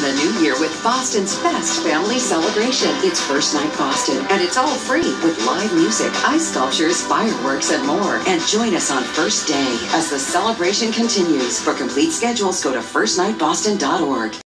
the new year with Boston's best family celebration. It's First Night Boston, and it's all free with live music, ice sculptures, fireworks, and more. And join us on First Day as the celebration continues. For complete schedules, go to firstnightboston.org.